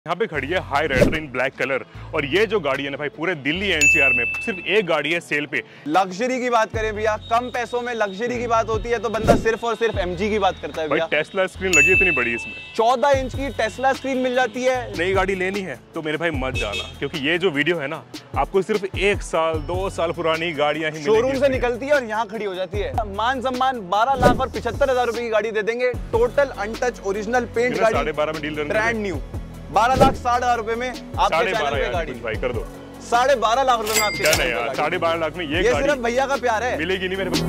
यहाँ पे खड़ी है Hyryder in black colour. और ये जो गाड़ी है ना भाई पूरे दिल्ली एनसीआर में सिर्फ एक गाड़ी है सेल पे। लग्जरी की बात करें भैया, कम पैसों में लग्जरी की बात होती है तो बंदा सिर्फ और सिर्फ एमजी की बात करता है भैया। टेस्ला स्क्रीन लगी है इतनी बड़ी इसमें, 14 इंच की टेस्ला स्क्रीन मिल जाती है। नई गाड़ी लेनी है तो मेरे भाई मत जाना, क्योंकि ये जो वीडियो है ना आपको सिर्फ 1 साल 2 साल पुरानी गाड़ियां ही शोरूम से निकलती है और यहाँ खड़ी हो जाती है। मान सम्मान 12 लाख और 75,000 रुपए की गाड़ी दे देंगे, टोटल अनटच ओरिजिनल पेंट गाड़ी, 12.5 में डील ब्रांड न्यू 12,60,000 रुपए में आपके चैनल पे गाड़ी भाई कर दो। 12.5 लाख रुपए में आपके क्या नहीं यार, 12.5 लाख में ये गाड़ी सिर्फ भैया का प्यार है, मिलेगी नहीं मेरे पास।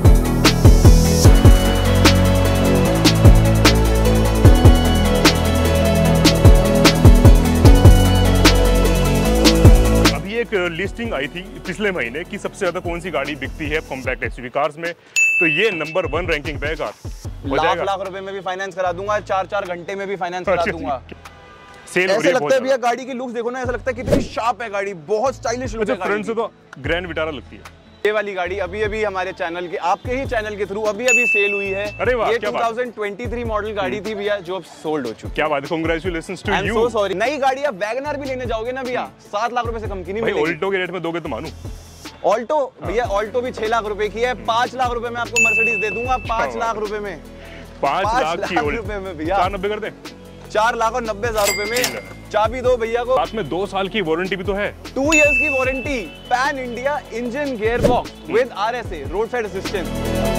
अभी एक लिस्टिंग आई थी पिछले महीने कि सबसे ज्यादा कौन सी गाड़ी बिकती है कॉम्पैक्ट एसयूवी कार्स में, तो ये नंबर 1 रैंकिंग पे है कार। लाख रुपए में भी फाइनेंस करा दूंगा, 4 घंटे में भी फाइनेंस करा दूंगा। ऐसे लगता है भैया गाड़ी की लुक्स देखो ना, ऐसा लगता है कितनी शार्प है गाड़ी, बहुत स्टाइलिश लुक है। फ्रंट से तो ग्रैंड विटारा लगती है। ये वाली गाड़ी अभी हमारे चैनल के, आपके ही चैनल के थ्रू अभी सेल हुई है। अरे वाह, ये 2023 मॉडल गाड़ी थी भैया जो अब सोल्ड हो चुकी। क्या बात है, congratulations to you. So sorry. नई गाड़ी आप वैगनर भी लेने जाओगे ना भैया 7 लाख रुपए से कम की नहीं मिलेगी। ऑल्टो के रेट में दोगे तो मानू। ऑल्टो भैया, ऑल्टो भी 6 लाख रुपए की है, 5 लाख रुपए में आपको मर्सिडीज दे दूंगा। 5 लाख रुपए में, 5 लाख की रुपए में भैया 490 कर दे। 4,90,000 रुपए में चाबी दो भैया को। साथ में 2 साल की वारंटी भी तो है। 2 इयर्स की warranty, pan India engine gear box with RSA road side assistance.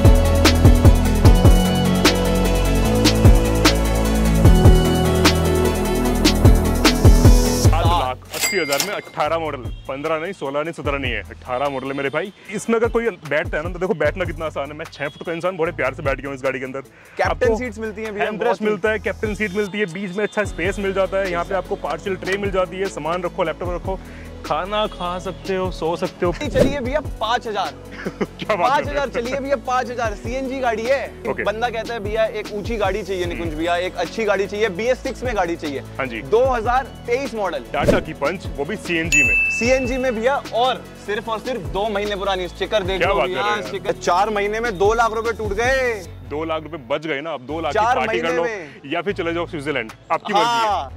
80,000 में 18 मॉडल, 15 नहीं 16 नहीं 17 नहीं है, 18 मॉडल है मेरे भाई। इसमें अगर कोई बैठता है ना तो देखो बैठना कितना आसान है। मैं 6 फुट का इंसान बड़े प्यार से बैठ गया हूँ इस गाड़ी के अंदर। कैप्टन सीट्स मिलती हैं, हैंडरेस्ट मिलता है, कैप्टन सीट मिलती है, बीच में अच्छा स्पेस मिल जाता है। यहाँ पे आपको पार्शियल ट्रे मिल जाती है, सामान रखो, लैपटॉप रखो, खाना खा सकते हो, सो सकते हो। चलिए भैया 5,000 क्या बात 5,000 चलिए भैया 5,000 CNG गाड़ी है। बंदा कहता है भैया एक ऊंची गाड़ी चाहिए निकुंज भैया, एक अच्छी गाड़ी चाहिए, BS6 में गाड़ी चाहिए। हाँ जी, 2023 मॉडल टाटा की पंच, वो भी CNG में भैया, और सिर्फ 2 महीने पुरानी। स्टिकर देख लो भैया, स्टिकर 4 महीने में 2 लाख रुपए टूट गए। 2 लाख रुपए बच गए ना, अब 2 लाख की पार्टी कर लो या फिर चले जाओ स्विट्जरलैंड, आपकी मर्जी है।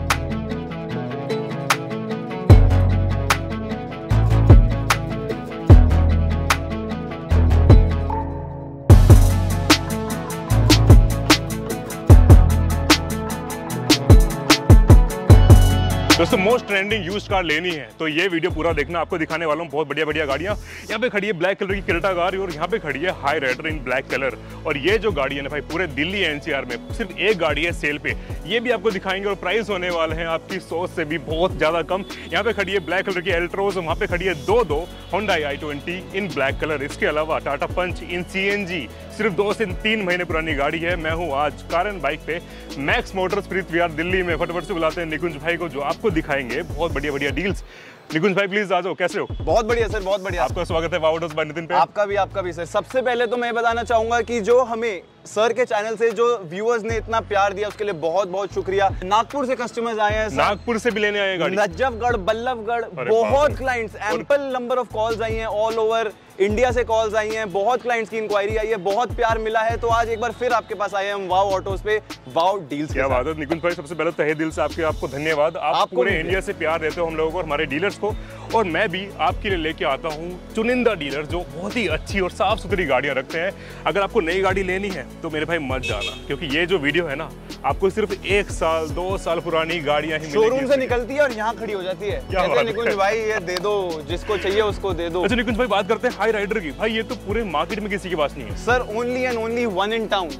दोस्तों मोस्ट ट्रेंडिंग यूज्ड कार लेनी है तो ये वीडियो पूरा देखना, आपको दिखाने वाला हूँ बहुत बढ़िया बढ़िया गाड़ियाँ। यहाँ पे खड़ी है ब्लैक कलर की क्रेटा कार और यहाँ पे खड़ी है Hyryder in black colour. और ये जो गाड़ी है ना भाई पूरे दिल्ली एनसीआर में सिर्फ एक गाड़ी है सेल पे, ये भी आपको दिखाएंगे। और प्राइस होने वाले हैं आपकी सोच से भी बहुत ज्यादा कम। यहाँ पे खड़ी है ब्लैक कलर की एल्ट्रोज, वहाँ पे खड़ी है दो होंडा i20 इन ब्लैक कलर। इसके अलावा टाटा पंच इन CNG, सिर्फ 2 से 3 महीने पुरानी गाड़ी है। मैं हूँ आज कारण बाइक पे, मैक्स मोटर्स प्रीत विहार दिल्ली में। फटाफट से बुलाते हैं निकुंज भाई को जो आपको दिखाएंगे बहुत बढ़िया बढ़िया डील्स। निकुंज भाई प्लीज आ जाओ, कैसे हो? बहुत बढ़िया सर, बहुत बढ़िया। आपका स्वागत है वाव ऑटोस बाय नितिन पे। आपका भी सर। सबसे पहले तो मैं बताना चाहूंगा कि जो हमें सर के चैनल से जो व्यूअर्स ने इतना प्यार दिया उसके लिए बहुत बहुत शुक्रिया। नागपुर से कस्टमर्स आए हैं, नागपुर से भी लेने आए हैं गाड़ी, नजफगढ़, बल्लभगढ़, बहुत clients, ample number of calls आई हैं, ऑल ओवर इंडिया से कॉल्स आई हैं, बहुत क्लाइंट्स की इंक्वायरी आई है, बहुत प्यार मिला है। तो आज एक बार फिर आपके पास आए हम वाव ऑटोस पे, वाव डील्स। क्या बात है निकुंज भाई, सबसे पहले तहे दिल से आपको धन्यवाद। आप पूरे इंडिया से प्यार देते हो हम लोगों को और हमारे डीलर्स को। और मैं भी आपके लिए लेके आता हूँ चुनिंदा डीलर जो बहुत ही अच्छी और साफ सुथरी गाड़ियां रखते हैं। अगर आपको नई गाड़ी लेनी है तो मेरे भाई मत जाना, क्योंकि ये जो वीडियो है ना आपको सिर्फ 1 साल 2 साल पुरानी गाड़ियां ही शोरूम से निकलती है और यहाँ खड़ी हो जाती है। कहते हैं निकुंज भाई ये दे दो, जिसको चाहिए उसको दे दो। अच्छा निकुंज भाई बात करते हैं हाई राइडर की। भाई ये तो पूरे मार्केट में किसी के पास नहीं है sir, only and only 1 in town.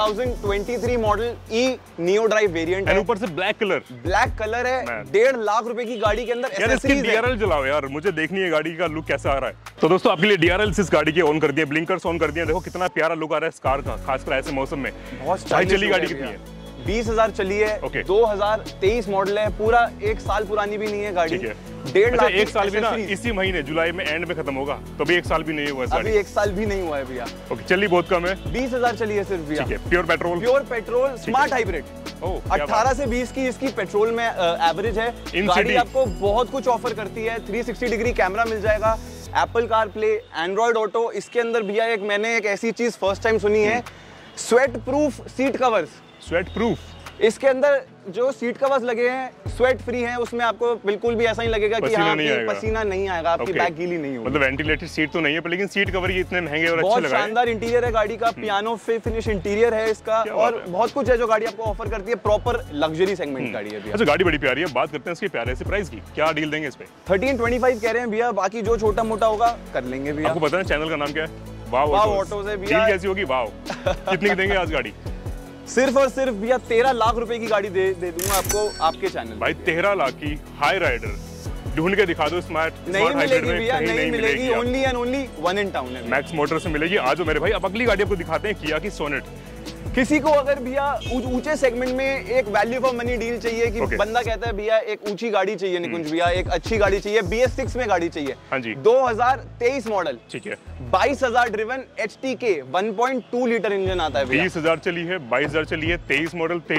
2023 model E neo drive variant है, ऊपर से ब्लैक कलर है। 1.5 लाख रुपए की गाड़ी के अंदर एक्सेसरीज है। DRL जलाओ यार, मुझे देखनी है गाड़ी का लुक कैसा आ रहा है। तो दोस्तों आपके लिए DRL इस गाड़ी के ऑन कर दिए, ब्लिंकर्स ऑन कर दिए। देखो कितना प्यारा लुक आ रहा है इस कार का, खासकर ऐसे मौसम में। बहुत चली गाड़ी कितनी है? 20,000 चली है। 2023 मॉडल है, पूरा 1 साल पुरानी भी नहीं है गाड़ी। 1.5 लाख। 1 साल भी ना, इसी महीने जुलाई में एंड में खत्म होगा, तो भी 1 साल भी नहीं हुआ है। अभी 1 साल भी नहीं हुआ है भैया। ओके, चली बहुत कम है। 20,000 चली है सिर्फ भैया। Pure petrol smart hybrid. 18 से 20 की इसकी पेट्रोल में एवरेज है। गाड़ी आपको बहुत कुछ ऑफर करती है, 360 डिग्री कैमरा मिल जाएगा, एप्पल कारप्ले, एंड्रॉइड ऑटो। इसके अंदर भैया मैंने एक ऐसी चीज फर्स्ट टाइम सुनी है, sweat proof seat covers. Sweat proof इसके अंदर जो सीट कवर्स लगे हैं स्वेट फ्री है, उसमें आपको बिल्कुल भी ऐसा नहीं लगेगा कि हाँ पसीना नहीं आएगा, आपकी बैक गीली नहीं होगी। मतलब वेंटिलेटेड सीट तो नहीं है, लेकिन सीट कवर ये इतने महंगे और अच्छे लगा है। बहुत शानदार इंटीरियर है गाड़ी का, पियानो फिनिश इंटीरियर है इसका, और बहुत कुछ है जो गाड़ी आपको ऑफर करती है, प्रॉपर लग्जरी सेगमेंट गाड़ी है। अच्छा, गाड़ी बड़ी प्यारी है। बात करते हैं इसके प्यारे से प्राइस की, क्या डील देंगे इस पे? 1325 कह रहे हैं भैया, बाकी जो छोटा मोटा होगा कर लेंगे भैया। आपको पता है चैनल का नाम क्या है? वाव ऑटोज है भैया। डील कैसी होगी? वाव कितनी की देंगे आज गाड़ी? सिर्फ और सिर्फ भैया 13 लाख रुपए की गाड़ी दे दूंगा आपको आपके चैनल। भाई 13 लाख की हाई राइडर ढूंढ के दिखा दो। स्मार्ट नहीं मिलेगी भैया, नहीं मिलेगी। Only and only one in town है, मैक्स मोटर से मिलेगी। आज मेरे भाई, अब अगली गाड़ी आपको दिखाते हैं, किया की सोनेट। किसी को अगर भैया ऊंचे सेगमेंट में एक वैल्यू फॉर मनी डील चाहिए कि बंदा कहता है भैया एक ऊंची गाड़ी चाहिए निकुंज भैया, एक अच्छी गाड़ी चाहिए, BS6 में गाड़ी चाहिए। हाँ जी, 2023 मॉडल, ठीक है, 22,000 ड्रिवन HTK 1.2 लीटर इंजन आता है भैया। 20,000 चली है, 22,000 चली है, 23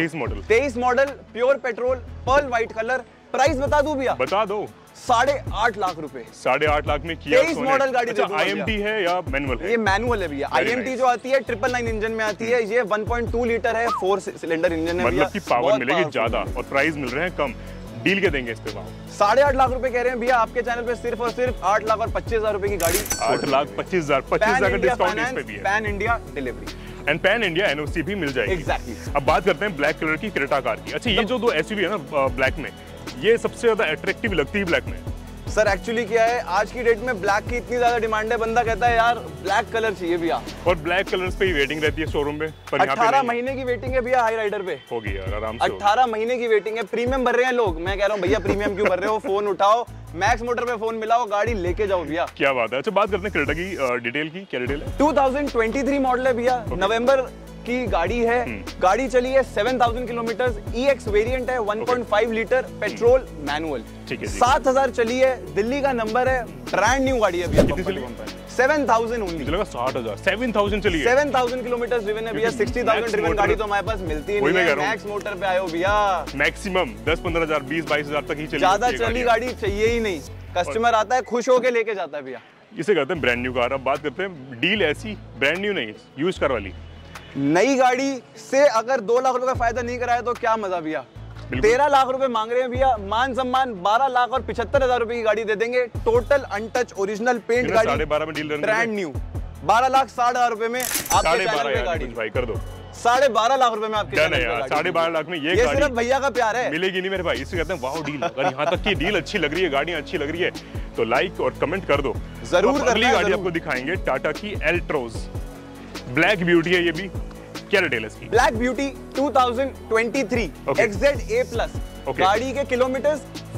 model pure petrol, pearl white colour. Price बता दूं भैया? बता दो। 8.5 लाख रुपए। 8.5 लाख में किया 23 मॉडल गाड़ी। अच्छा, IMT है या मैनुअल है? ये मैनुअल है भैया। IMT जो आती है 999 इंजन में आती है, ये 1.2 लीटर है, 4 सिलेंडर इंजन है। मतलब की पावर मिलेगी ज्यादा और प्राइस मिल रहे हैं कम। डील के देंगे इस पे? 8.5 लाख रुपए कह रहे हैं भैया आपके चैनल पे, सिर्फ और सिर्फ 8 लाख और 25,000 रुपए की गाड़ी। 8,25,000 का डिस्काउंट इस पे भी है। Pan India delivery and pan India NOC भी मिल जाएगी। एग्जैक्टली। अब बात करते हैं ब्लैक कलर की क्रेटा कार की। अच्छा, ये जो 2 SUV है ना ब्लैक में, ये सबसे ज्यादा अट्रैक्टिव लगती है ब्लैक में। सर एक्चुअली क्या है, आज की डेट में ब्लैक की इतनी ज्यादा डिमांड है, बंदा कहता है यार ब्लैक कलर चाहिए भैया, और ब्लैक कलर्स पे ही वेटिंग रहती है शोरूम में। पर 18 महीने की वेटिंग है भैया हाई राइडर पे। होगी यार आराम से। 18 महीने की वेटिंग है। प्रीमियम भर रहे हैं लोग, मैं कह रहा हूँ भैया प्रीमियम क्यों भर रहे हो, फोन उठाओ, मैक्स मोटर पे फोन मिलाओ, गाड़ी लेके जाओ भैया। क्या बात है। अच्छा, बात करते हैं क्रेटा की डिटेल की। क्या डिटेल है? 2023 मॉडल है भैया, नवंबर की गाड़ी है। गाड़ी चली है 7000 किलोमीटर, EX वेरिएंट है, 1.5 लीटर पेट्रोल मैनुअल। 7000 चली है, दिल्ली का नंबर है, ब्रांड न्यू गाड़ी है भैया। 7000 ओनली। 7000 चली है, 7000 किलोमीटर ड्रिवन है भैया। 60,000 ड्रिवन गाड़ी तो हमारे पास मिलती है नहीं है। मैक्स मोटर पे आए हो भैया, मैक्सिमम 10-15,000, 20-22,000 तक ही चली। ज्यादा चली गाड़ी चाहिए ही नहीं, कस्टमर आता है खुश होके लेके जाता है भैया। इसे कहते हैं ब्रांड न्यू कार। अब बात करते हैं डील ऐसी, ब्रांड न्यू नहीं, यूज कार वाली। नई गाड़ी से अगर 2 लाख रुपए का फायदा नहीं कराया तो क्या मजा भैया। 13 लाख रुपए मांग रहे हैं भैया, मान सम्मान 12 लाख और 75,000 रुपए की गाड़ी दे देंगे। टोटल अनटच ओरिजिनल पेंट गाड़ी, 12.5 में डील ब्रांड न्यू, 12,60,000 रुपए में आपके चैनल पे गाड़ी। भाई कर दो 12.5 लाख रुपए में आपके चैनल पे गाड़ी। 12.5 लाख में ये गाड़ी सिर्फ भैया का प्यार है, मिलेगी नहीं मेरे भाई। इसे कहते हैं वाओ डील। अगर यहाँ तक की डील अच्छी लग रही है, गाड़ियाँ अच्छी लग रही है, तो लाइक और कमेंट कर दो जरूर। अगली गाड़ी आपको दिखाएंगे टाटा की एल्ट्रोज, ब्लैक ब्यूटी है ये भी। क्या डिटेल है इसकी? Black beauty 2023 XZ A+। गाड़ी के किलोमीटर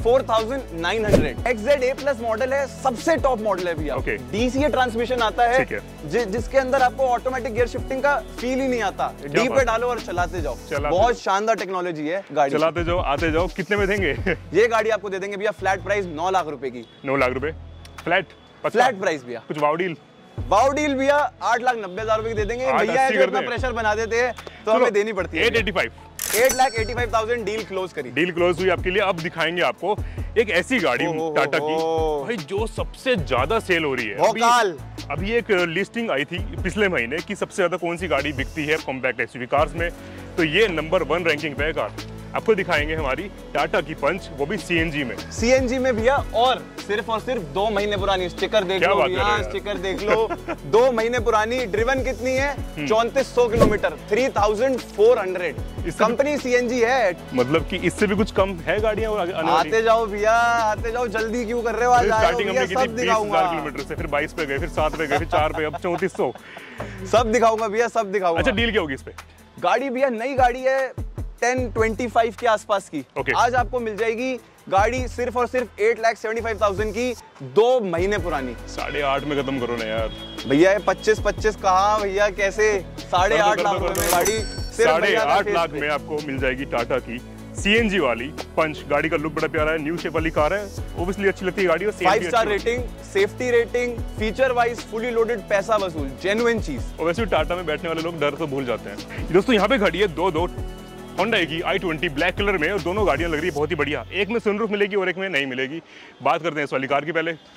4900। XZ A+ मॉडल है, सबसे टॉप मॉडल है भैया। DCA ट्रांसमिशन आता है, जिसके अंदर आपको ऑटोमेटिक गियर शिफ्टिंग का फील ही नहीं आता। डी पे डालो और चलाते जाओ। बहुत शानदार टेक्नोलॉजी है गाड़ी, चलाते जाओ आते जाओ। कितने में देंगे? ये गाड़ी आपको दे देंगे भैया फ्लैट प्राइस 9 लाख रुपए की। 9 लाख रुपए फ्लैट प्राइस भैया। कुछ वाव डील? वाव डील भैया 8,90,000 रुपए की दे देंगे। भैया इतना प्रेशर बना देते हैं तो हमें देनी पड़ती है। 8,85,000 डील क्लोज करी। डील क्लोज हुई आपके लिए। अब दिखाएंगे आपको एक ऐसी गाड़ी टाटा की भाई जो सबसे ज्यादा सेल हो रही है। अभी एक लिस्टिंग आई थी पिछले महीने की सबसे ज्यादा कौन सी गाड़ी बिकती है कॉम्पैक्ट SUV कार्स में, तो ये नंबर 1 रैंकिंग पे है कार। आपको दिखाएंगे हमारी टाटा की पंच, वो भी CNG में। CNG में भैया, और सिर्फ 2 महीने पुरानी। स्टिकर देख लो भैया, स्टिकर देख लो। 2 महीने पुरानी। ड्रिवन कितनी है? 3400 किलोमीटर, 3400। कंपनी CNG है। मतलब कि इससे भी कुछ कम है गाड़ियां? आते जाओ भैया, आते जाओ, जल्दी क्यों कर रहे हो? आज स्टार्टिंग हमने की थी 20,000 किलोमीटर से, फिर 22 पे गए, फिर 7 पे गए, फिर 4 पे, अब 3400। सब दिखाऊंगा भैया, सब दिखाऊंगा। अच्छा, डील क्या होगी इस पे? गाड़ी भैया नई गाड़ी है, 1025 के आसपास की। आज आपको मिल जाएगी गाड़ी सिर्फ और सिर्फ 8,75,000 की, 2 महीने पुरानी। 8.5 में खत्म करो ना यार भैया। 25 कहाँ भैया, कैसे 8.5 लाख रुपए में गाड़ी? 8.5 लाख में आपको मिल जाएगी टाटा की CNG वाली पंच। गाड़ी का लुक बड़ा प्यारा है, न्यू शेप वाली कार है, ओब्वियसली अच्छी लगती है गाड़ी। 5 star rating, safety rating, feature wise fully loaded, पैसा वसूल, जेन्युइन चीज। और वैसे टाटा में बैठने वाले लोग डर तो भूल जाते हैं। दोस्तों यहाँ पे खड़ी है दो Honda की i20 ब्लैक कलर में, और दोनों गाड़ियां लग रही है बहुत ही बढ़िया। एक में सनरूफ मिलेगी और एक में नहीं मिलेगी। बात करते हैं इस वाली कार की पहले।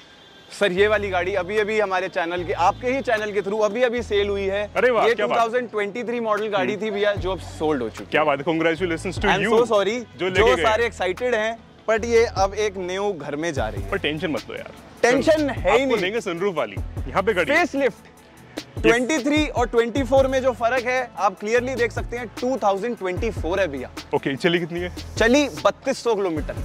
सर ये वाली गाड़ी अभी अभी हमारे चैनल के, आपके ही चैनल के थ्रू अभी अभी सेल हुई है। अरे वाह, ये 2023 मॉडल गाड़ी थी भैया, जो अब सोल्ड हो चुकी। क्या बात है, congratulations to you. I am so sorry, जो सारे एक्साइटेड हैं, बट ये अब एक न्यू घर में जा रही है। पर टेंशन मत लो यार, टेंशन है ही नहीं। देंगे सनरूफ वाली यहाँ पे गाड़ी। फेसलिफ्ट 23 और 24 में जो फर्क है आप क्लियरली देख सकते हैं। 2024 है भैया। ओके, चली कितनी है? चली 3200 kilometre,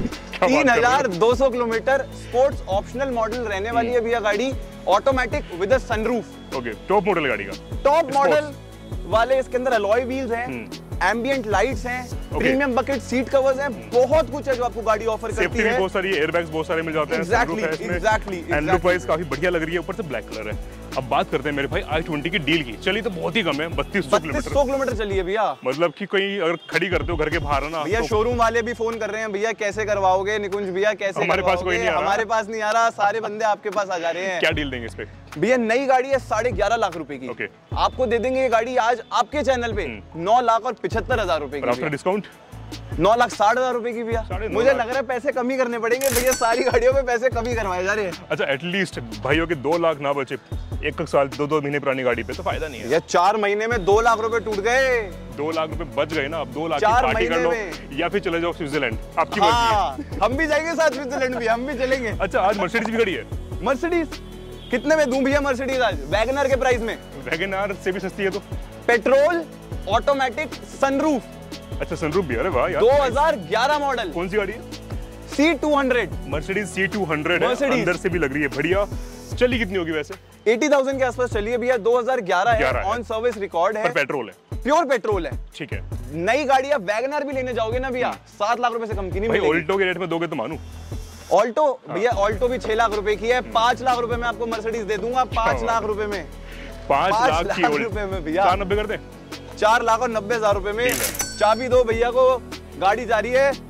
3200 kilometre. Sports optional model रहने वाली है भैया गाड़ी, automatic with a sunroof. Okay, top model गाड़ी का। टॉप मॉडल वाले इसके अंदर अलॉय व्हील्स हैं, एम्बिएंट लाइट्स हैं, प्रीमियम बकेट सीट कवर्स हैं, बहुत कुछ है जो आपको गाड़ी ऑफर करती है। बहुत सारी एयरबैग्स बहुत सारे मिल जाते हैं। एग्जैक्टली। एंड लुक वाइज काफी बढ़िया लग रही है, ऊपर से ब्लैक कलर है। अब बात करते हैं मेरे भाई i20 की डील की। चली तो बहुत ही कम है, 3200 किलोमीटर चली है भैया। मतलब कि कोई अगर खड़ी करते हो घर के बाहर ना भैया, शोरूम वाले भी फोन कर रहे हैं, भैया कैसे करवाओगे निकुंज भैया, कैसे? हमारे पास कोई नहीं आ रहा। हमारे पास नहीं आ रहा, सारे बंदे आपके पास आ जा रहे हैं। क्या डील देंगे इस पे भैया? नई गाड़ी है 11.5 लाख रुपए की। ओके, आपको दे देंगे ये गाड़ी आज आपके चैनल पे 9,75,000 रुपए की। आफ्टर डिस्काउंट 9,60,000 रुपए की भैया। मुझे लग रहा है पैसे कम ही करने पड़ेंगे भैया, सारी गाड़ियों में पैसे कम ही करवाए जा रहे हैं। अच्छा, एटलीस्ट भाइयों के 2 लाख ना बचे 1 साल 2 महीने पुरानी गाड़ी पे तो फायदा नहीं है। 4 महीने में 2 लाख रुपए टूट गए। 2 लाख रुपए बच गए ना, अब 2 लाख की पार्टी कर लो या फिर चले जाओ स्विट्जरलैंड, आपकी मर्जी है। हम भी जाएंगे साथ स्विट्जरलैंड भी, हम भी चलेंगे। अच्छा, आज मर्सिडीज भी खड़ी है। मर्सिडीज कितने में दूं भैया मर्सिडीज आज? वैगनर के प्राइस में। वैगनर से भी सस्ती है तो। Petrol, automatic, sunroof. अच्छा, सनरूफ भी। अरे वाह यार। 2011 मॉडल। कौन सी गाड़ी है? C200, मर्सिडीज C200 है, अंदर से भी लग रही है बढ़िया। चली कितनी होगी वैसे? 80,000 के आसपास चली है भैया। 2011 है, ऑन सर्विस रिकॉर्ड है, पेट्रोल है, प्योर पेट्रोल है। ठीक है। नई गाड़ी आप वैगनर भी लेने जाओगे ना भैया, 7 लाख रुपए से कम की नहीं मिलेगी। ऑल्टो के रेट में दोगे तो मानू। ऑल्टो भैया, ऑल्टो भी 6 लाख रुपए की है। 5 लाख रुपए में आपको मर्सिडीज दे दूंगा। 5 लाख रुपए में, 5 लाख रुपए में भैया। 490 कर दे। 4,90,000 रुपए में। चाबी दो भैया को, गाड़ी जा रही है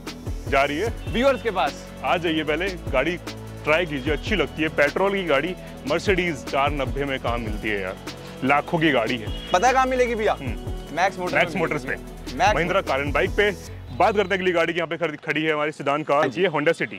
व्यूअर्स के पास। आ जाइए, पहले गाड़ी ट्राई कीजिए, अच्छी लगती है। पेट्रोल की गाड़ी मर्सिडीज 490 में कहाँ मिलती है यार, लाखों की गाड़ी है। पता है कहाँ मिलेगी भैया? मैक्स मोटर्स पे, महिंद्रा कार एंड बाइक पे। बात करते हैं अगली गाड़ी की। यहाँ पे खड़ी है हमारी सेडान कार, ये होंडा सिटी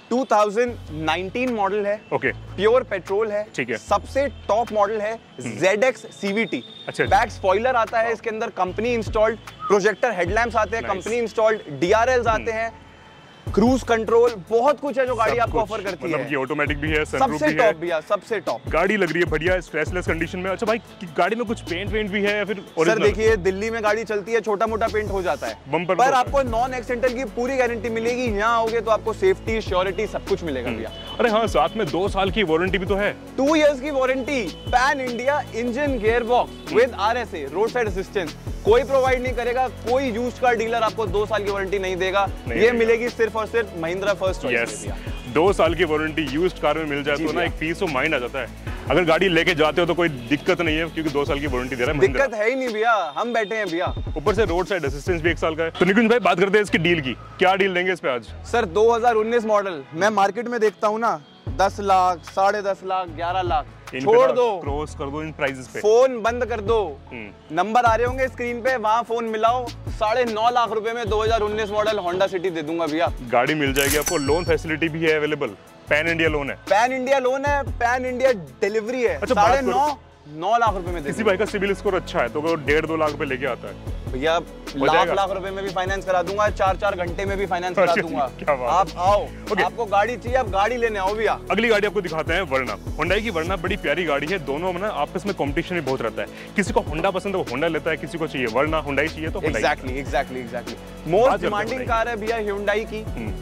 2019 मॉडल है। ओके, प्योर पेट्रोल है, ठीक है। सबसे टॉप मॉडल है, ZX CVT। अच्छा, बैक स्पॉइलर आता है इसके अंदर, कंपनी इंस्टॉल्ड प्रोजेक्टर हेडलैम्प्स आते हैं, कंपनी इंस्टॉल्ड DRLs आते हैं, क्रूज कंट्रोल, बहुत कुछ है जो गाड़ी आपको ऑफर करती है। ये ऑटोमेटिक भी है, सनरूफ सबसे टॉप भैया, सबसे टॉप गाड़ी लग रही है, बढ़िया स्क्रैचलेस कंडीशन में। अच्छा भाई, गाड़ी में कुछ पेंट भी है या फिर सर? देखिए, दिल्ली में गाड़ी चलती है, छोटा मोटा पेंट हो जाता है, पर आपको नॉन एक्सीडेंटल की पूरी गारंटी मिलेगी। यहाँ आओगे तो आपको सेफ्टी, श्योरिटी सब कुछ मिलेगा भैया। अरे हाँ, साथ में 2 साल की वारंटी भी तो है। 2 years की warranty, pan India engine gear box with RSA, road side assistance, कोई प्रोवाइड नहीं करेगा। कोई यूज्ड कार डीलर आपको 2 साल की वारंटी नहीं देगा। ये मिलेगी सिर्फ और सिर्फ महिंद्रा फर्स्ट चॉइस में। 2 साल की वारंटी यूज्ड कार में मिल जाए तो ना एक पीस ऑफ माइंड आ जाता है। अगर गाड़ी लेके जाते हो तो कोई दिक्कत नहीं है, क्योंकि 2 साल की वारंटी दे रहा है महिंद्रा। दिक्कत है ही नहीं भैया, हम बैठे हैं भैया। ऊपर से रोड साइड असिस्टेंस भी 1 साल का है। तो निकुंज भाई, बात करते हैं इसकी डील की। क्या डील देंगे इस पे आज? सर 2019 मॉडल, मैं मार्केट में देखता हूँ ना 10 लाख, 10.5 लाख, 11 लाख, छोड़ दो, क्रॉस कर दो इन प्राइसेस पे। फोन बंद कर दो, नंबर आ रहे होंगे स्क्रीन पे, वहाँ फोन मिलाओ। 9.5 लाख रुपए में 2019 मॉडल होंडा सिटी दे दूंगा भैया। गाड़ी मिल जाएगी आपको, लोन फैसिलिटी भी है अवेलेबल, पैन इंडिया लोन है। पैन इंडिया लोन है, पैन इंडिया डिलीवरी है। अच्छा, 9.5 लाख रुपए में किसी भाई का सिविल स्कोर अच्छा है तो वो 1.5-2 लाख रुपए लेके आता है भैया। लाख रुपए में भी फाइनेंस करा दूंगा, 4 घंटे में भी फाइनेंस करा दूंगा। आप आओ, आपको गाड़ी चाहिए, आप गाड़ी लेने आओ भैया। अगली गाड़ी आपको दिखाते हैं, वर्ना। होंडा की वर्ना बड़ी प्यारी गाड़ी है। दोनों में ना आपस में कंपटीशन भी बहुत रहता है। किसी को होंडा पसंद है वो होंडा लेता है, किसी को चाहिए वर्ना, होंडा चाहिए तो एग्जैक्टली मोस्ट डिमांडिंग कार है भैया Hyundai की।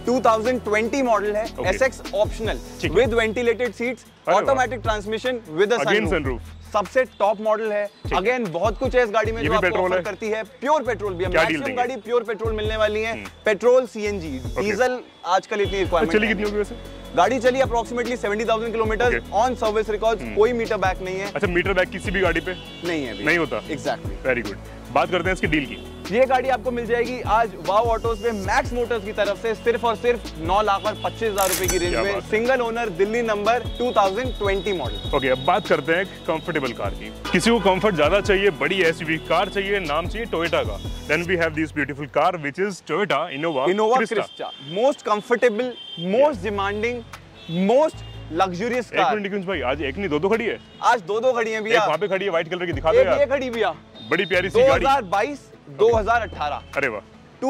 2020 मॉडल है, SX optional with ventilated seats, automatic transmission with a sunroof. सबसे टॉप मॉडल है। अगेन बहुत कुछ है इस गाड़ी में जो आपको ऑफर करती है। प्योर पेट्रोल भी, मैक्सिमम गाड़ी प्योर पेट्रोल मिलने वाली है। पेट्रोल, CNG, डीजल आजकल इतनी रिक्वायरमेंट। चली कितनी होगी वैसे? गाड़ी चली approximately 70,000 kilometre, on service record, कोई मीटर बैक नहीं है। अच्छा, मीटर बैक किसी भी गाड़ी पे नहीं है? नहीं होता। Exactly, very good. बात करते हैं इसकी डील की। ये गाड़ी आपको मिल जाएगी आज वाव ऑटोज पे मैक्स मोटर्स की तरफ से सिर्फ और सिर्फ 9,25,000 रुपए की रेंज में। Single owner, Delhi number, 2020 model. Okay, अब बात करते हैं कंफर्टेबल कार की। किसी को कंफर्ट ज्यादा चाहिए, बड़ी SUV कार चाहिए, नाम चाहिए टोयोटा का, then we have this beautiful car which is Toyota Innova Crysta. Most comfortable, most demanding, most luxurious car. एक मिनट निकुंज भाई, आज एक नहीं दो खड़ी है? आज दो खड़ी है भैया। एक वहाँ पे खड़ी है व्हाइट कलर की, दिखा दो यार। ये खड़ी भैया, बड़ी प्यारी सी गाड़ी, 2022-2018। अरे वाह,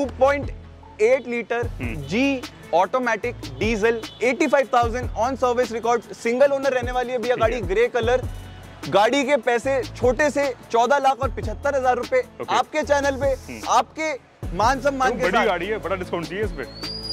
2.8 litre G automatic diesel, 85,000 on service record, single owner रहने वाली है भैया गाड़ी, ग्रे कलर। गाड़ी के पैसे छोटे से 14,75,000 रुपए आपके चैनल पे, आपके मान सम्मान के साथ। बड़ी गाड़ी है, बड़ा डिस्काउंट चाहिए इस पे।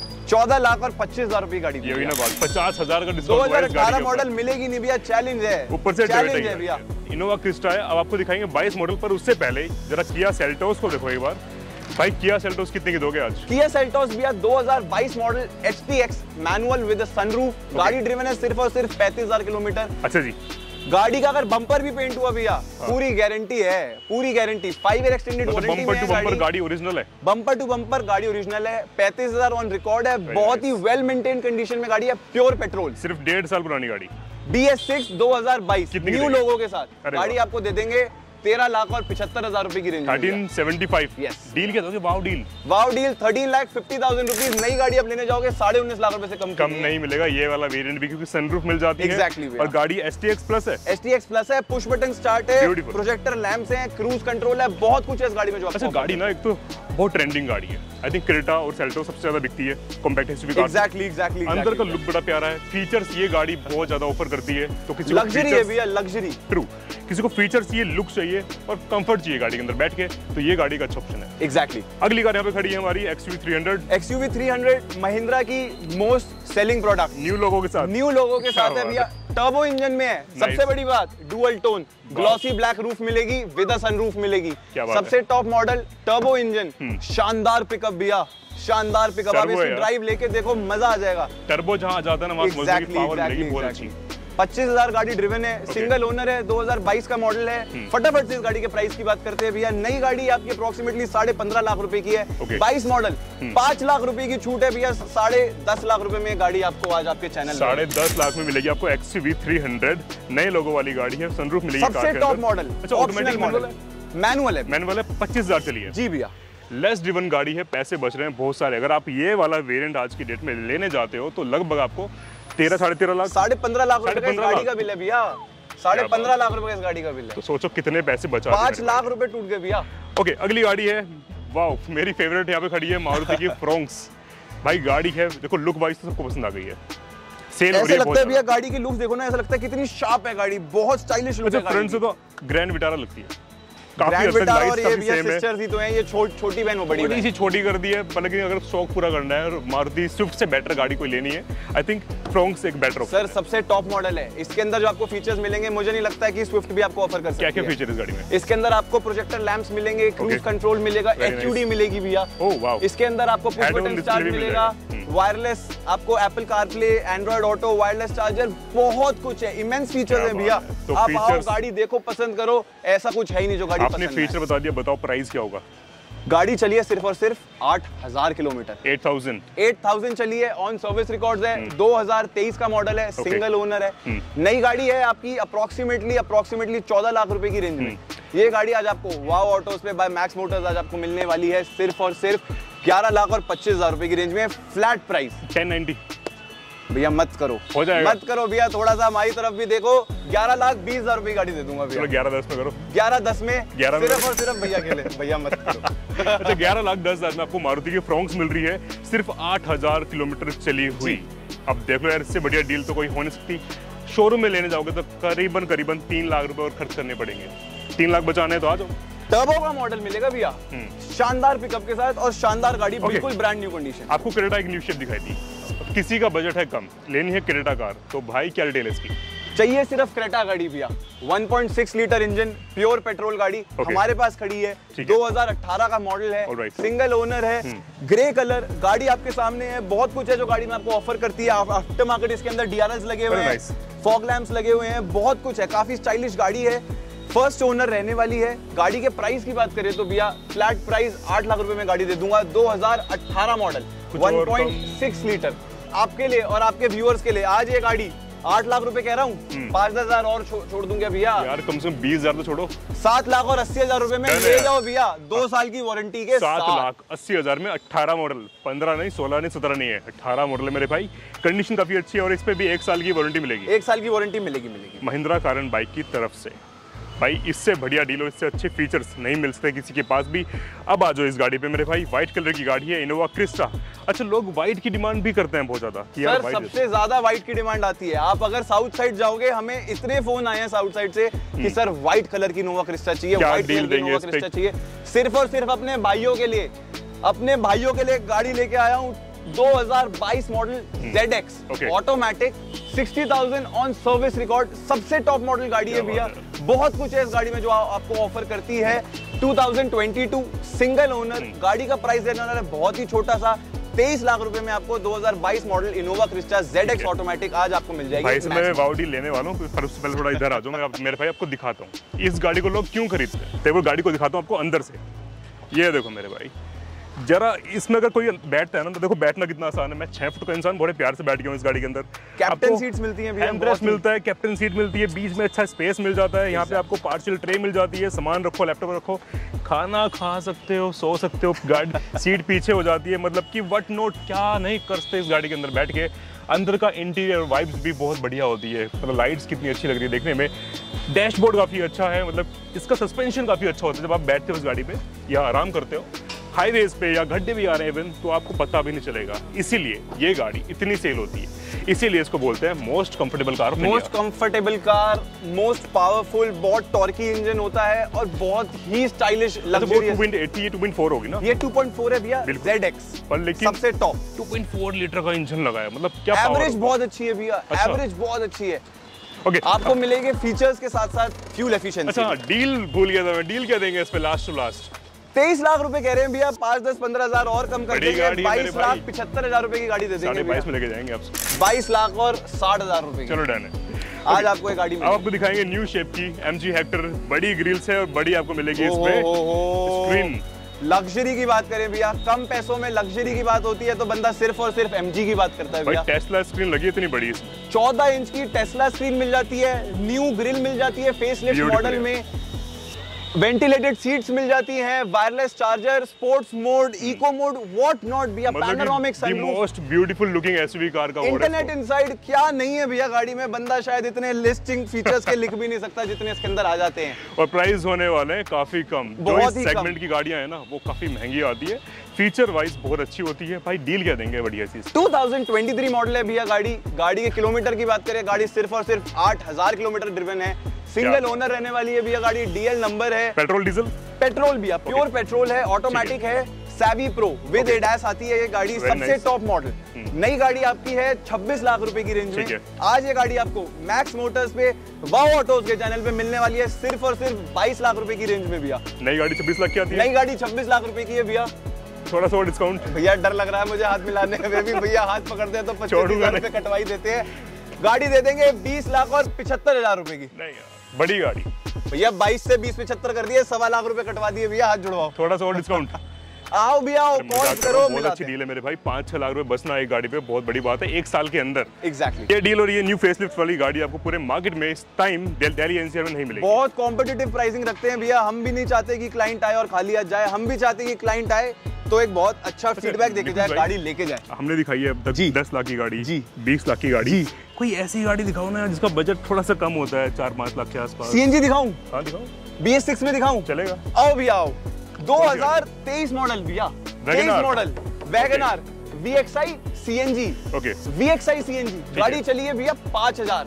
14,25,000 रुपए गाड़ी, ये भी ना बात, 50,000 का डिस्काउंट 2018 मॉडल मिलेगी नहीं भैया, चैलेंज है, ऊपर से चैलेंज है भैया। इनोवा क्रिस्टा है, अब आपको दिखाएंगे 22 मॉडल, पर उससे पहले जरा किया सेल्टोस को देखो एक बार। भाई किया सेल्टोस कितने की दोगे आज? किया सेल्टोस भैया 2022 model HTX manual with sunroof, गाड़ी ड्रिवन है सिर्फ और सिर्फ 35,000 किलोमीटर। अच्छा जी, गाड़ी का अगर बम्पर भी पेंट हुआ भैया, पूरी गारंटी है, पूरी गारंटी, 5 ईयर एक्सटेंडेड वारंटी में है। बम्पर गाड़ी ओरिजिनल है, बम्पर टू बम्पर गाड़ी ओरिजिनल है, 35,000 ऑन रिकॉर्ड है, बहुत ही वेल मेंटेन कंडीशन में गाड़ी है, प्योर पेट्रोल, सिर्फ 1.5 साल पुरानी गाड़ी। BS6 2022 न्यू लोगों के साथ गाड़ी आपको दे देंगे 13,75,000 रुपए की रेंज में। 1375 डील क्या दोगे? Wow deal, wow deal 13,50,000 rupees. नई गाड़ी आप लेने जाओगे 19.5 लाख रुपए से कम नहीं मिलेगा ये वाला वेरिएंट भी, क्योंकि सनरूफ मिल जाती है। Exactly, और गाड़ी STX प्लस है, STX प्लस है, पुश बटन स्टार्ट है, प्रोजेक्टर लैंप्स हैं, क्रूज कंट्रोल है, बहुत कुछ है इस गाड़ी में जो अच्छा गाड़ी ना एक तो बहुत ट्रेंडिंग गाड़ी है। आई थिंक क्रेटा और सेल्टो सबसे ज्यादा बिकती है कॉम्पैक्ट एसयूवी कार। एग्जैक्टली अंदर का लुक बड़ा प्यारा है, फीचर्स ये गाड़ी बहुत ज्यादा ऑफर करती है, तो किसी लग्जरी है भैया, लग्जरी। ट्रू, किसी को फीचर चाहिए, लुक चाहिए और कंफर्ट चाहिए गाड़ी के अंदर बैठ के, तो ये गाड़ी का अच्छा ऑप्शन है। एग्जैक्टली। अगली कार यहाँ पे खड़ी है हमारी XUV300। XUV300 महिंद्रा की मोस्ट सेलिंग प्रोडक्ट, न्यू लोगों के साथ, न्यू लोगों के साथ है भैया, टर्बो इंजन में है। सबसे बड़ी बात, dual tone glossy black roof मिलेगी, विद सनरूफ मिलेगी, सबसे टॉप मॉडल, टर्बो इंजन, शानदार पिकअप भैया, शानदार पिकअप। आप इसकी ड्राइव लेके देखो, मजा आ जाएगा। टर्बो जहां आ जाता है ना, वहां मजे की पावर मिलेगी बहुत अच्छी। 25,000 गाड़ी ड्रिवन है, सिंगल ओनर है, 2022 का मॉडल है। फटाफट से इस गाड़ी के प्राइस की बात करते हैं भैया। नई गाड़ी आपकी अप्रोक्सीमेटली 15.5 लाख रुपए की है, 22 मॉडल, 5 लाख रुपए की छूट है भैया, 10.5 लाख रुपए में गाड़ी आपको आज आपके चैनल 10.5 लाख में मिलेगी आपको XUV300, नए लोगों वाली गाड़ी है, सनरूफ मिलेगी, सबसे टॉप मॉडल। अच्छा ऑटोमेटिक मॉडल है, मैनुअल है, मैनुअल है, 25,000 चली है। जी भैया, लेस ड्रिवन गाड़ी है, पैसे बच रहे हैं बहुत सारे। अगर आप ये वाला वेरिएंट आज की डेट में लेने जाते हो तो लगभग आपको 13-13.5 लाख, 15.5 लाख रुपए इस गाड़ी का बिल है भैया, 15.5 लाख रुपए इस गाड़ी का बिल है। तो सोचो कितने पैसे बचा, 5 लाख रुपए टूट गए भैया। ओके, अगली गाड़ी है, वाओ मेरी फेवरेट यहाँ पे खड़ी है, मारुति की फ्रोंक्स। भाई गाड़ी है, देखो लुक वाइज तो सबको पसंद आ गई है, सेल ऐसे लगता है भैया गाड़ी की लुक देखो ना, ऐसा लगता है कितनी शार्प है गाड़ी, बहुत स्टाइलिश लुक है। फ्रंट से तो ग्रैंड विटारा लगती है, ग्रैंड विटारा, और ये भैया सिस्टर्स ही तो हैं, ये छोटी बहन वो बड़ी बहन, सी छोटी कर दी है। लेकिन अगर शौक पूरा करना है और मारुति स्विफ्ट से बेटर गाड़ी कोई लेनी है, आई थिंक फ्रोंक्स एक बेटर ऑप्शन। सर सबसे टॉप मॉडल है, इसके अंदर जो आपको फीचर्स मिलेंगे, मुझे नहीं लगता है कि स्विफ्ट भी आपको ऑफर कर सकती है। क्या-क्या फीचर इस गाड़ी में? इसके अंदर आपको प्रोजेक्टर लैंप्स मिलेंगे, क्रूज कंट्रोल मिलेगा, HUD मिलेगी भैया। Oh wow. इसके अंदर आपको पुश बटन स्टार्ट मिलेगा, वायरलेस आपको Apple CarPlay, Android Auto, wireless charger, बहुत कुछ है, इमेंस फीचर्स है भैया। आप आओ गाड़ी देखो, पसंद करो, ऐसा कुछ है ही नहीं जो गाड़ी आपने फीचर बता दिया, बताओ प्राइस क्या होगा? गाड़ी चली है सिर्फ और सिर्फ 8,000 किलोमीटर, 8,000 चली है, ऑन सर्विस रिकॉर्ड्स है, 2023 का मॉडल है, सिंगल ओनर है, नई गाड़ी है आपकी अप्रोक्सीमेटली 14 लाख रुपए की रेंज में। ये गाड़ी आज आपको वाव ऑटोज पे बाय मैक्स मोटर्स आज आपको मिलने वाली है सिर्फ और सिर्फ 11,25,000 रुपए की रेंज में, फ्लैट प्राइस 1090। भैया मत करो, हो जाएगा, मत करो भैया, थोड़ा सा हमारी तरफ भी देखो, 11,20,000 रुपए की गाड़ी दे दूंगा भैया। 11-10 में करो, 11-10 में सिर्फ और सिर्फ भैया के लिए, भैया मत करो। अच्छा 11,10,000 में आपको मारुति की फ्रोंक्स मिल रही है, सिर्फ 8,000 किलोमीटर चली हुई। अब देख लो यार, इससे बढ़िया डील तो कोई हो नहीं सकती। शोरूम में लेने जाओगे तो करीबन 3 लाख रुपए और खर्च करने पड़ेंगे। 3 लाख बचाने तो आ जाओ। टर्बो का मॉडल मिलेगा भैया, शानदार पिकअप के साथ और शानदार गाड़ी, बिल्कुल ब्रांड न्यू कंडीशन। आपको क्रेटा एक न्यू शेप दिखाई दी, किसी का बजट है कम, लेनी है क्रेटा कार, तो भाई क्या डिटेल है इसकी? चाहिए सिर्फ क्रेटा गाड़ी भैया, 1.6 लीटर इंजन, प्योर पेट्रोल गाड़ी हमारे पास खड़ी है, 2018 का मॉडल है, सिंगल ओनर है, ग्रे कलर, गाड़ी आपके सामने है, बहुत कुछ है जो गाड़ी में आपको ऑफर करती है। आफ्टर मार्केट इसके अंदर DRLs लगे हुए हैं, फॉग लैंप्स लगे हुए हैं, बहुत कुछ है, काफी स्टाइलिश गाड़ी है, फर्स्ट ओनर रहने वाली है। गाड़ी के प्राइस की बात करें तो भैया फ्लैट प्राइस 8 लाख रुपए में गाड़ी दे दूंगा, 2018 मॉडल, 1.6 लीटर। आपके लिए और आपके व्यूअर्स के लिए आज ये गाड़ी 8 लाख रुपए कह रहा हूँ, 5-10 हजार और छोड़ दूंगा भैया। यार कम से कम 20,000 तो छोड़ो। 7 लाख और 80,000 रुपए में ले जाओ भैया, 2 साल की वारंटी के 7,80,000 में 18 मॉडल, 15 नहीं, 16 नहीं, 17 नहीं है, 18 मॉडल है मेरे भाई। कंडीशन काफी अच्छी है और इस पे भी 1 साल की वारंटी मिलेगी। 1 साल की वारंटी मिलेगी महिंद्रा कारन बाइक की तरफ से। भाई इससे बढ़िया डील और इससे अच्छे फीचर्स नहीं मिल सकते किसी के पास भी। अब आ जाओ इस गाड़ी पे मेरे भाई, व्हाइट कलर की गाड़ी है, इनोवा क्रिस्टा। अच्छा, लोग व्हाइट की डिमांड भी करते हैं बहुत ज्यादा। सर सबसे ज्यादा व्हाइट की डिमांड आती है। आप अगर साउथ साइड जाओगे, हमें इतने फोन आए हैं साउथ साइड से कि सर व्हाइट कलर की इनोवा क्रिस्टा चाहिए, व्हाइट कलर की इनोवा क्रिस्टा चाहिए। सिर्फ और सिर्फ अपने भाइयों के लिए गाड़ी लेके आया हूँ। 2022 model ZX automatic, 60,000 on service record, सबसे टॉप मॉडल गाड़ी है भैया। बहुत कुछ है इस गाड़ी में जो आपको ऑफर करती है। 2022 सिंगल ओनर गाड़ी का प्राइस देने वाला है बहुत ही छोटा सा, 23 लाख रुपए में आपको 2022 model Innova Crysta ZX automatic आज आपको मिल जाएगी। भाई से मैं वाओ डील लेने वाला हूँ, पर उससे पहले थोड़ा इधर आ जाओ, मैं मेरे भाई आपको दिखाता हूँ इस गाड़ी को लोग क्यों खरीदते हैं। देखो गाड़ी को दिखाता हूँ आपको अंदर से। ये देखो मेरे भाई, जरा इसमें अगर कोई बैठता है ना तो देखो बैठना कितना आसान है। मैं 6 फुट का इंसान बड़े प्यार से बैठ गया हूँ इस गाड़ी के अंदर। कैप्टन सीट्स मिलती हैं, हैंडरेस्ट मिलता है, कैप्टन सीट मिलती है, बीच में अच्छा स्पेस मिल जाता है। यहाँ पे आपको पार्शियल ट्रे मिल जाती है, सामान रखो, लैपटॉप रखो, खाना खा सकते हो, सो सकते हो। गाड़ी सीट पीछे हो जाती है, मतलब कि वट नोट क्या नहीं कर सकते इस गाड़ी के अंदर बैठ के। अंदर का इंटीरियर वाइब्स भी बहुत बढ़िया होती है, मतलब लाइट्स कितनी अच्छी लग रही है देखने में। डैशबोर्ड काफ़ी अच्छा है, मतलब इसका सस्पेंशन काफ़ी अच्छा होता है। जब आप बैठते हो उस गाड़ी पे या आराम करते हो हाईवेज पे या गड्ढे भी आ रहे हैं तो आपको पता भी नहीं चलेगा। इसीलिए ये गाड़ी इतनी सेल होती है, इसीलिए इसको बोलते हैं most comfortable car. Most comfortable car, most powerful, बहुत टॉर्की इंजन होता है और बहुत ही स्टाइलिश लग्जरियस। 2.80 2.4 होगी ना? ये 2.4 है भैया ZX, पर लेकिन सबसे टॉप 2.4 लीटर का इंजन लगा है, मतलब क्या एवरेज बहुत अच्छी है भैया। एवरेज बहुत अच्छी है। आपको मिलेंगे फीचर्स के साथ साथ फ्यूल एफिशिएंसी। अच्छा, डील भूल गया था मैं, डील क्या देंगे इस पे लास्ट टू लास्ट? 23 लाख रुपए कह रहे हैं भैया, 5-10-15 हजार और कम कर देंगे। 22,75,000 रुपए की गाड़ी दे देंगे। 22 में लेके जाएंगे आपसे। 22 लाख और 60,000 रुपए। चलो डन है। आज आपको एक गाड़ी मिलेगी। आपको दिखाएंगे न्यू शेप की MG हेक्टर, बड़ी ग्रिल्स है और बड़ी आपको मिलेगी इस पे स्क्रीन। लग्जरी की बात करें भैया, कम पैसों में लग्जरी की बात होती है तो बंदा सिर्फ और सिर्फ MG की बात करता है भैया। टेस्ला स्क्रीन लगी इतनी बड़ी इसमें, 14 इंच की टेस्ला स्क्रीन मिल जाती है, न्यू ग्रिल मिल जाती है फेसलिफ्ट मॉडल में, वेंटिलेटेड सीट्स मिल जाती हैं, wireless charger, sports mode, eco mode, what not भैया, panoramic sunroof, most beautiful looking SUV car का। इंटरनेट इनसाइड क्या नहीं है भैया गाड़ी में, बंदा शायद इतने लिस्टिंग फीचर्स के लिख भी नहीं सकता जितने इसके अंदर आ जाते हैं। और प्राइस होने वाले हैं काफी कम। बहुत ही सेगमेंट की गाड़ियां है ना वो काफी महंगी आती है, फीचर वाइज बहुत अच्छी होती है। भाई डील क्या देंगे बढ़िया चीज? 2023 मॉडल है भैया गाड़ी। गाड़ी के किलोमीटर की बात करें, गाड़ी सिर्फ और सिर्फ 8,000 किलोमीटर ड्रिवन है, सिंगल ओनर रहने वाली है भैया गाड़ी, DL नंबर है। Petrol diesel? पेट्रोल भैया, प्योर पेट्रोल है, ऑटोमेटिक है, सैवी प्रो विद एडास आती है ये गाड़ी, सबसे टॉप मॉडल। नई गाड़ी आपकी है 26 लाख रुपए की रेंज में। आज ये गाड़ी आपको मैक्स मोटर्स पे, वाओ ऑटोज के चैनल पे मिलने वाली है सिर्फ और सिर्फ 22 लाख रुपए की रेंज में भैया। नई गाड़ी 26 लाख की आती है? नई गाड़ी 26 लाख रुपए की है भैया। थोड़ा सा डिस्काउंट भैया, डर लग रहा है मुझे हाथ मिलाने में भी। भैया हाथ पकड़ते हैं तो 25,000 रुपए कटवाई देते हैं। गाड़ी दे देंगे 20 लाख और 75,000 रुपए की। नहीं, बड़ी गाड़ी भैया 22 से 20-75 कर दिए, 1.25 लाख रुपए कटवा दिए भैया, हाथ जुड़वाओ। थोड़ा सा और डिस्काउंट। आओ भैया, आओ, कॉल करो, बहुत अच्छी डील है मेरे भाई। 5-6 लाख रुपए बचना एक गाड़ी पे बहुत बड़ी बात है 1 साल के अंदर। एग्जैक्टली। ये डील और ये न्यू फेसलिफ्ट वाली गाड़ी आपको पूरे मार्केट में इस टाइम दिल्ली एनसीआर में नहीं मिलेगी। बहुत कॉम्पिटिटिव प्राइसिंग रखते हैं भैया। हम भी नहीं चाहते कि क्लाइंट आए और खाली हाथ जाए, हम भी चाहते हैं कि क्लाइंट आए तो एक बहुत अच्छा फीडबैक देके जाए, गाड़ी लेके जाए। हमने दिखाई है अब तक 10 लाख की गाड़ी, 20 लाख की गाड़ी। कोई ऐसी गाड़ी दिखाओ ना जिसका बजट थोड़ा सा कम होता है, 4-5 लाख के आसपास। CNG दिखाऊं? हाँ दिखाओ। BS6 में दिखाऊं? चलेगा। आओ भैया, आओ। 2023 मॉडल भैया, 23 model WagonR VXI CNG। Okay, VXI CNG गाड़ी चली है भैया 5,000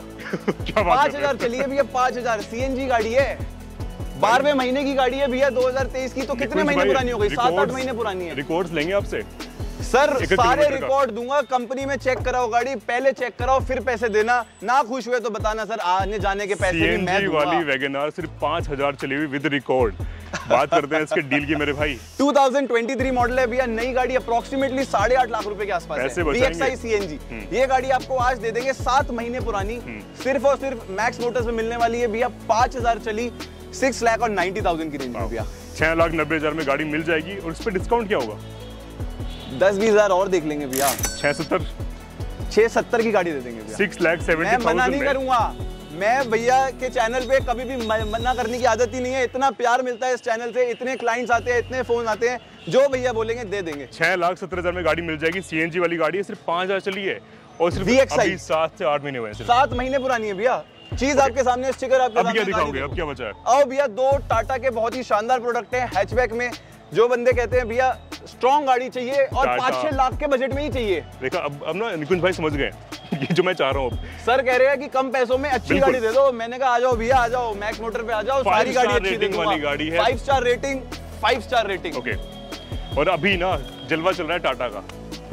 5,000 चली है भैया, 5,000 CNG गाड़ी है। 12वें महीने की गाड़ी है भैया 2023 की, तो कितने महीने पुरानी हो गई? 7-8 महीने पुरानी है। रिकॉर्ड्स लेंगे आपसे सर, सारे रिकॉर्ड दूंगा। कंपनी में चेक कराओ गाड़ी, पहले चेक कराओ फिर पैसे देना। ना खुश हुए तो बताना सर, आने जाने के पैसे भी मैं दूंगा। वाली वैगनआर सिर्फ 5,000 चली हुई विद रिकॉर्ड। बात करते हैं इसके डील की मेरे भाई। 2023 मॉडल है भैया, नई गाड़ी अप्रोक्सीमेटली 8.5 लाख रुपए के आसपास है। VXI CNG ये गाड़ी आपको आज दे देंगे 7 महीने पुरानी, सिर्फ और सिर्फ मैक्स मोटर्स में मिलने वाली है भैया। 5,000 चली, 6,90,000 की रेंज में भैया। 6,90,000 में गाड़ी मिल जाएगी और इस पे डिस्काउंट क्या होगा? 10-20 हजार और देख लेंगे भैया। 670 670 की गाड़ी दे देंगे भैया। 6,70,000 मैं मना नहीं करूंगा, मैं भैया के चैनल पे कभी भी मना करने की आदत ही नहीं है। इतना प्यार मिलता है इस चैनल से, इतने क्लाइंट्स आते हैं, इतने फोन आते हैं, जो भैया बोलेंगे दे देंगे। 6,70,000 में गाड़ी मिल जाएगी, सीएनजी वाली गाड़ी है, सिर्फ 5,000 चली है और सिर्फ अभी 7 से 8 महीने हुए हैं। 7 महीने पुरानी है भैया। चीज आपके सामने, स्टिकर आपके सामने। अब क्या दिखाओगे, अब क्या बचा है? अब भैया 2 टाटा के बहुत ही शानदार प्रोडक्ट है हैचबैक में। जो बंदे कहते हैं भैया स्ट्रॉन्ग गाड़ी चाहिए और 5-6 लाख के बजट में ही चाहिए। देखा अब ना निकुंज भाई समझ गए ये जो मैं चाह रहा हूँ। सर कह रहे हैं कि कम पैसों में अच्छी गाड़ी दे दो। मैंने कहा आ जाओ भैया, आ जाओ मैक्स मोटर पे आ जाओ, सारी गाड़ी अच्छी दे दूंगा। 5 star rating, 5 star rating. Okay, और अभी ना जलवा चल रहा है टाटा का।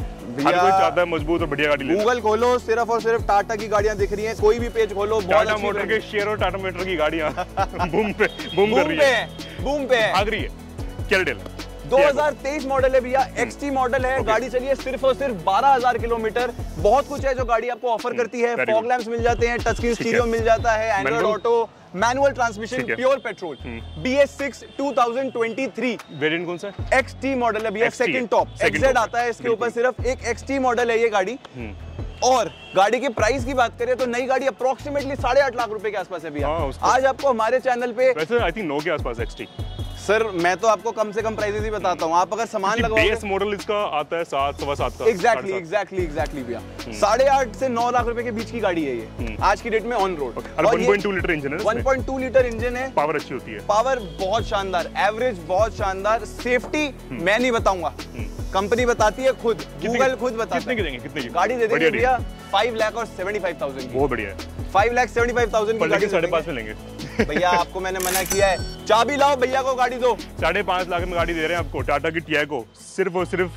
हर कोई चाहता है मजबूत और बढ़िया गाड़ी ले। गूगल खोलो, सिर्फ और सिर्फ टाटा की गाड़ियां दिख रही हैं। कोई भी पेज खोलो, टाटा मोटर के शेयर और टाटा मोटर की गाड़ियां बूम कर रही है, बूम पे भाग रही है। क्या 2023 मॉडल है भैया, एक्सटी मॉडल है। गाड़ी चलिए सिर्फ और सिर्फ 12,000 किलोमीटर। बहुत कुछ है जो गाड़ी आपको ऑफर करती है। फॉग लैंप्स मिल जाते हैं, टच स्क्रीन स्टीरियो मिल जाता है, Android Auto, manual transmission, pure petrol, BS6 2023। Variant कौन सा है? XT मॉडल है भैया, सेकंड टॉप। XZ आता है इसके ऊपर, सिर्फ एक XT मॉडल है ये गाड़ी। और गाड़ी के प्राइस की बात करें तो नई गाड़ी अप्रोक्सीमेटली 8.5 लाख रुपए के आसपास है भैया। आज आपको हमारे चैनल पे वैसे आई थिंक 9 के आसपास XT। सर मैं तो आपको कम से कम प्राइसेस ही बताता हूँ। आप अगर सामान लगवाओगे, बेस मॉडल इसका आता है 7, 7.25 का। एग्जैक्टली भैया। 8.5 से 9 लाख रुपए के बीच की गाड़ी है ये आज की डेट में ऑन रोड। और 1.2 लीटर इंजन है। 1.2 लीटर इंजन है। पावर अच्छी होती है, पावर बहुत शानदार, एवरेज बहुत शानदार, सेफ्टी मैं नहीं बताऊंगा, कंपनी बताती है खुद, गूगल खुद बताता है। कितने की गाड़ी दे देंगे भैया 5,75,000 की। बहुत बढ़िया है। 5,75,000 की गाड़ी 5.5 में लेंगे भैया। आपको मैंने मना किया है, चाबी लाओ भैया को गाड़ी दो। 5.5 लाख में गाड़ी दे रहे हैं आपको, टाटा की टियागो, सिर्फ और सिर्फ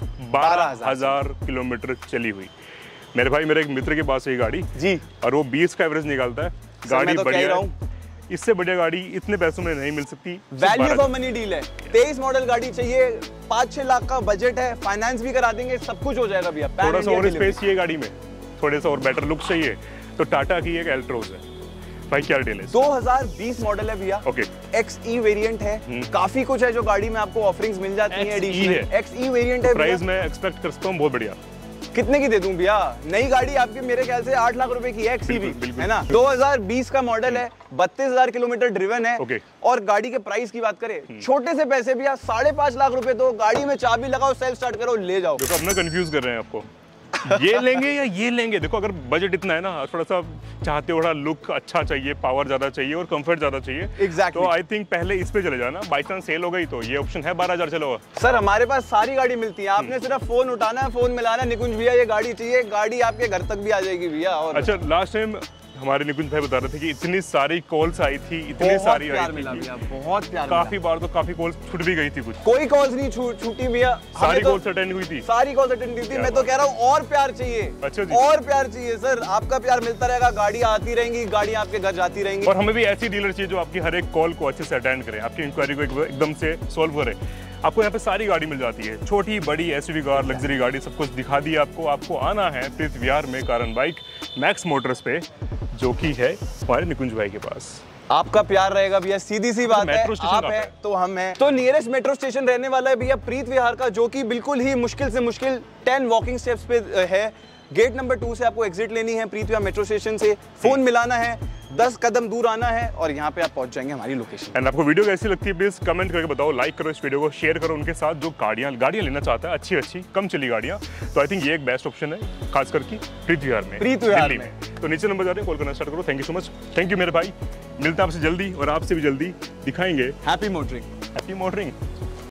12,000 किलोमीटर चली हुई। मेरे भाई, मेरे एक मित्र के पास है ये गाड़ी जी, और वो 20 का एवरेज निकालता है। गाड़ी बढ़िया है, इससे बढ़िया गाड़ी इतने पैसों में नहीं मिल सकती। वैल्यू फॉर मनी डील है। 23 मॉडल गाड़ी चाहिए, 5-6 लाख का बजट है, फाइनेंस भी करा देंगे, सब कुछ हो जाएगा भैया। थोड़ा सा और स्पेस चाहिए गाड़ी में, थोड़े सा और बेटर लुक चाहिए, तो टाटा की एक एल्ट्रोज है भाई। क्या डिटेल है? 2020 मॉडल है भैया। ओके, XE वेरिएंट है। काफी कुछ है जो गाड़ी में आपको ऑफरिंग्स मिल जाती हैं। एडिशनल XE वेरिएंट है। प्राइस मैं एक्सपेक्ट कर सकता हूं बहुत बढ़िया। कितने की दे दूं भैया? नई गाड़ी आपके मेरे ख्याल से 8 लाख रुपए की है, XEV है ना। 2020 का मॉडल है, 32,000 किलोमीटर ड्रिवन है। और गाड़ी के प्राइस की बात करें, छोटे से पैसे भैया 5.5 लाख रुपए दो, गाड़ी में चाबी लगाओ, सेल्फ स्टार्ट करो, ले जाओ। देखो अपना कंफ्यूज कर रहे हैं आपको, ये लेंगे या ये लेंगे। देखो अगर बजट इतना है ना, थोड़ा सा चाहते हो, थोड़ा लुक अच्छा चाहिए, पावर ज्यादा चाहिए और कंफर्ट ज्यादा चाहिए, तो आई थिंक पहले इस पे चले जाना। बाई चांस सेल हो गई तो ये ऑप्शन है 12,000 चलो। सर हमारे पास सारी गाड़ी मिलती है, आपने सिर्फ फोन उठाना है, फोन मिलाना है, निकुंज भैया ये गाड़ी चाहिए, गाड़ी आपके घर तक भी आ जाएगी भैया। और अच्छा, लास्ट टाइम हमारे निकुंज भाई बता रहे थे कि इतनी सारी कॉल्स आई थी, इतनी सारी आई थी, बहुत प्यार, काफी बार तो काफी कॉल्स छूट भी गई थी। कुछ कोई कॉल्स नहीं छूटी भैया, सारी कॉल्स अटेंड हुई थी, सारी कॉल्स अटेंड हुई थी। मैं तो कह रहा हूँ और प्यार चाहिए। अच्छा जी, और प्यार चाहिए सर, आपका प्यार मिलता रहेगा, गाड़ी आती रहेंगी, गाड़ी आपके घर जाती रहेंगी। और हमें भी ऐसी डीलर चाहिए जो आपकी हर एक कॉल को अच्छे से अटेंड करे, आपकी इंक्वायरी को एकदम से सोल्व करे। आपको यहाँ पे सारी गाड़ी मिल जाती है, छोटी बड़ी SUV कार, लग्जरी गाड़ी, सब कुछ दिखा दिया आपको। आपको आना है प्रीत विहार में कारण बाइक मैक्स मोटर्स पे, जो कि है हमारे निकुंज भाई के पास। आपका प्यार रहेगा भैया, सीधी सी बात है। आप है तो हम है। तो नियरेस्ट मेट्रो स्टेशन रहने वाला है भैया प्रीत विहार का, जो कि बिल्कुल ही मुश्किल से मुश्किल 10 वॉकिंग स्टेप्स पे है। गेट नंबर 2 से आपको एग्जिट लेनी है प्रीत विहार मेट्रो स्टेशन से, फोन मिलाना है, 10 कदम दूर आना है और यहाँ पे आप पहुंच जाएंगे हमारी लोकेशन। एंड आपको वीडियो कैसी लगती है प्लीज कमेंट करके बताओ, लाइक करो इस वीडियो को, शेयर करो उनके साथ जो गाड़ियाँ लेना चाहता है, अच्छी कम चली गाड़ियाँ। तो आई थिंक ये एक बेस्ट ऑप्शन है, खास करके प्रीत विहार में, दिल्ली में। तो नीचे नंबर जा रहे हैं, कॉल करना स्टार्ट करो। Thank you so much, thank you मेरे भाई। मिलता है आपसे जल्दी और आपसे भी जल्दी दिखाएंगे हैप्पी मोटरिंग। Happy motoring.